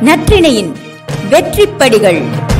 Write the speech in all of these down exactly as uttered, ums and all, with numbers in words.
நற்றிணையின் வெற்றிப்படிகள்.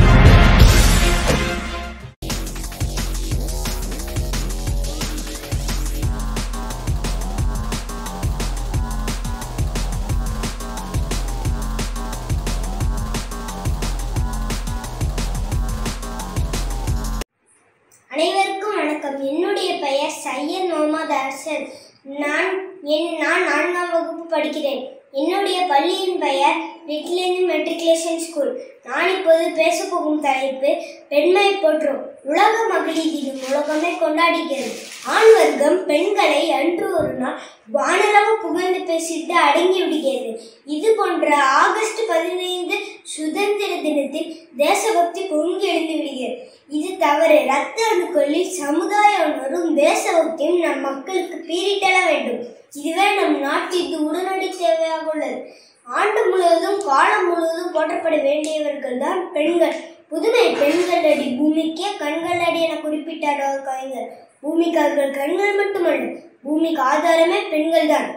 அனைவருக்கும் வணக்கம். என்னுடைய பெயர் சையத் முகமது அரசன். நான் என் நான் நான்காம் வகுப்பு படிக்கிறேன். என்னுடைய பள்ளியின் பெயர் லிட்டில் மெட்ரிகுலேஷன் ஸ்கூல். நான் இப்போது பேசப்போகும் தலைப்பு பெண்மை போற்றும். உலக மகளிர் தினம் உலகமே கொண்டாடுகிறது. ஆண் வர்க்கம் பெண்களை அன்று ஒரு நாள் வானளவு புகழ்ந்து பேசிட்டு அடங்கி விடுகிறது. இது போன்ற ஆகஸ்ட் பதினைந்து சுதந்திர தினத்தில் தேசபக்தி பொங்கி எழுந்து விடுகிறது. இது தவறு. இரத்த அணுக்களில் சமுதாய உணர்வும் தேசபக்தியும் நம் மக்களுக்கு பீரிட்டெழ வேண்டும். இதுவே நம் நாட்டிற்கு உடனடி தேவையாக உள்ளது. ஆண்டு முழுவதும் காலம் முழுவதும் போற்றப்பட வேண்டியவர்கள் தான் பெண்கள். புதுமை பெண்கள் அடி பூமிக்கே கண்கள் அடி என குறிப்பிட்டார் கவிஞர். பூமிக்கு அவர்கள் கண்கள் மட்டுமல்ல, பூமிக்கு ஆதாரமே பெண்கள் தான்.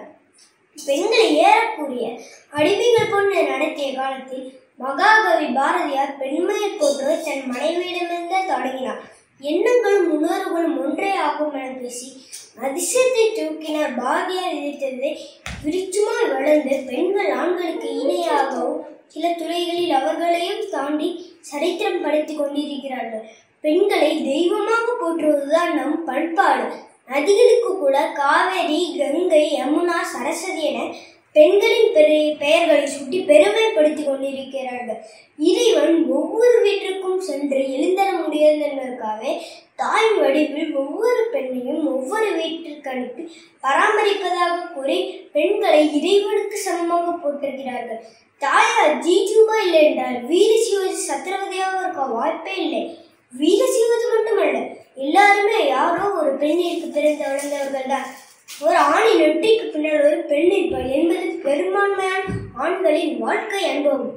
பெண்களை ஏறக்கூடிய அடிமைகள் கொண்டு நடத்திய காலத்தில் மகாகவி பாரதியார் பெண்மையை போன்று தன் மனைவியிடமிருந்தே தொடங்கினார். எண்ணங்களும் உணர்வுகளும் ஒன்றே ஆகும் என பேசி அதிசயத்தை தூக்கினார். பாரதியார் விதித்ததை விருட்சமாய் வளர்ந்து பெண்கள் ஆண்களுக்கு இணையாகவும் சில துறைகளில் அவர்களையும் தாண்டி சரித்திரம் படைத்து கொண்டிருக்கிறார்கள். பெண்களை தெய்வமாக போற்றுவதுதான் நம் பண்பாடு. நதிகளுக்கு கூட காவேரி, கங்கை, யமுனா, சரஸ்வதி என பெண்களின் பெயர்களை சுட்டி பெருமைப்படுத்தி கொண்டிருக்கிறார்கள். இறைவன் ஒவ்வொரு வீட்டிற்கும் சென்று எழுந்தர முடியாது என்பதற்காக தாய் வடிவில் ஒவ்வொரு பெண்ணையும் ஒவ்வொரு வீட்டிற்கு அனுப்பி பராமரிப்பதாக கூறி பெண்களை இறைவனுக்கு சமமாக போட்டிருக்கிறார்கள். தாயார் ஜீஜூபா இல்லை என்றால் வீர சிவாஜி சத்திரவதையாக இருக்க வாய்ப்பே இல்லை. வீர சிவாஜி மட்டுமல்ல, எல்லாருமே யாரோ ஒரு பெண்ணிற்கு பிறந்து வளர்ந்தவர்கள் தான். ஒரு ஆணின் வெற்றிக்கு பின்னால் ஒரு பெண் இருப்பாள் என்பது பெரும்பான்மையான ஆண்களின் வாழ்க்கை அனுபவம்.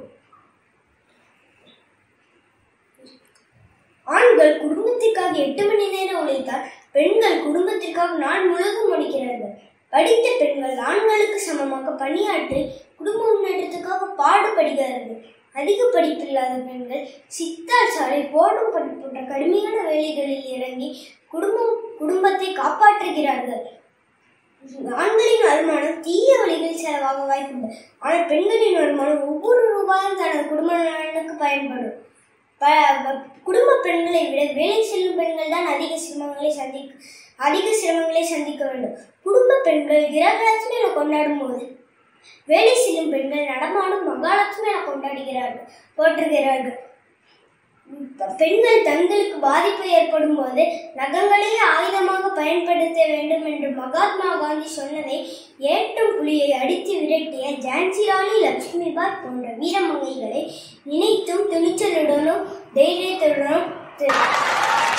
ஆண்கள் குடும்பத்திற்காக எட்டு மணி நேரம் உழைத்தால் பெண்கள் குடும்பத்திற்காக நாள் முழுவதும் உழைக்கிறார்கள். படித்த பெண்கள் ஆண்களுக்கு சமமாக பணியாற்றி குடும்ப முன்னேற்றத்துக்காக பாடுபடுகிறார்கள். அதிக படிப்பில்லாத பெண்கள் சித்தார் சாலை போடும் படி போன்ற கடுமையான வேலைகளில் இறங்கி குடும்பம் குடும்பத்தை காப்பாற்றுகிறார்கள். ஆண்களின் வருமானம் தீய வழிகளில் செலவாக வாய்ப்புண்டு. ஆனால் பெண்களின் வருமானம் ஒவ்வொரு ரூபாயும் தனது குடும்ப நலனுக்கு பயன்படும். குடும்ப பெண்களை விட வேலை செல்லும் பெண்கள் தான் அதிக சிரமங்களை சந்திக்க அதிக சிரமங்களை சந்திக்க வேண்டும். குடும்ப பெண்கள் கிரகலட்சுமி என கொண்டாடும் போது வேலை செல்லும் பெண்கள் நடமாடும் மகாலட்சுமி என கொண்டாடுகிறார்கள் போற்றுகிறார்கள். பெண்கள் தங்களுக்கு பாதிப்பு ஏற்படும் போது நகங்களையே ஆயுதமாக பயன்படுத்த வேண்டும் என்று மகாத்மா காந்தி சொன்னதை ஏற்றும் புலியை அடித்து விரட்டிய ஜான்சி ராணி லட்சுமிபாய் போன்ற வீரமங்கைகளை நினைத்தும் துணிச்சலுடனும் தைரியத்துடனும்